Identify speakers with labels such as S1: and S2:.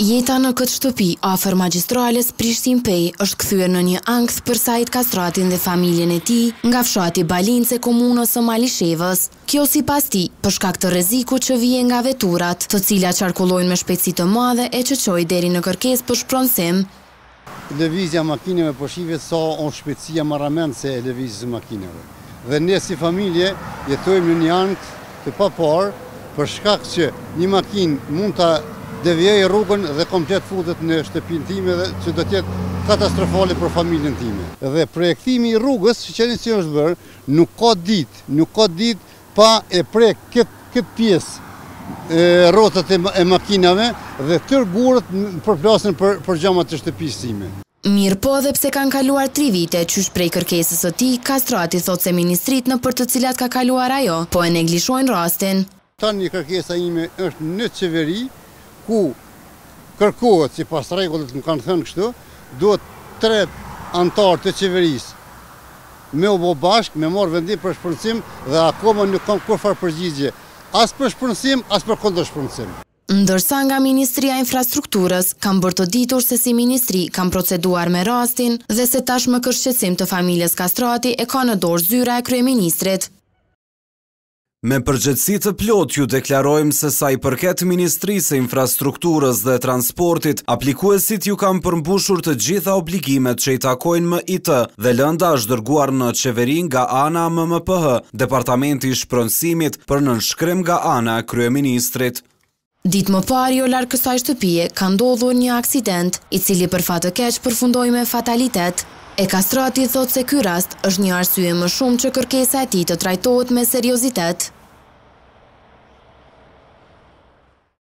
S1: Jeta në këtë shtëpi afër magjistrales Prishtinë Pej është kthyer në një ankth për Said Kastratin dhe familjen e tij nga fshati Balince, komunës së Malishevës. Kjo sipas tij për shkak të rrezikut që vije nga veturat, të cilat qarkullojnë me shpejtësi të madhe e që çojë deri në kërkesë për shpronësim.
S2: Lëvizja makineve po shihet sa on shpejtësia marrament se lëvizjes së makineve. Dhe ne si familje jetojmë në një ankth të papar për shkak që një makinë mund ta devijoj rrugën dhe komplet futet në shtëpinë time dhe që do të jetë katastrofale për familjen time. Dhe projektimi i rrugës që si është bërë, nuk ka ditë pa e prek këtë pjesë rrotat e makinave dhe tërë gurët përplasen për xhamat të shtëpisë time.
S1: Mirë po dhe pse kanë kaluar 3 vite, qysh prej kërkesës së tij, Kastrati thot se ministrit në për të cilat ka kaluar ajo, po e neglishojnë rastin.
S2: Tani kërkesa ime është në qeveri, ku kërkohet, si pas rregullit më kanë thënë kështu, duhet 3 antarë të qeverisë me u bë bashkë, me marrë vendim për shpërndësim dhe akoma nuk kam kurfar përgjigje, as për shpërndësim, as për kundër shpërndësim.
S1: Ndërsa nga Ministria e Infrastrukturës kanë bërë të ditur se si ministri kanë proceduar me rastin dhe se tashmë kësht shqetësim të familjes Kastrati e ka në dorë zyra e kryeministrit.
S3: Me përgjegjësi të plot ju deklarojmë se sa i përket Ministrisë së Infrastrukturës dhe Transportit, aplikuesit ju kanë përmbushur të gjitha obligimet që i takojnë MIT dhe lënda është dërguar në qeveri nga ana MMPH, Departamenti i Shpronësimit për nënshkrim nga ana e kryeministrit.
S1: Ditë më parë jo larg kësaj shtëpie ka ndodhur një aksident, i cili për fat të keq përfundoi me fatalitet. E Kastrati thot se ky rast është një arsye më shumë që kërkesa e tij të trajtohet me seriozitet.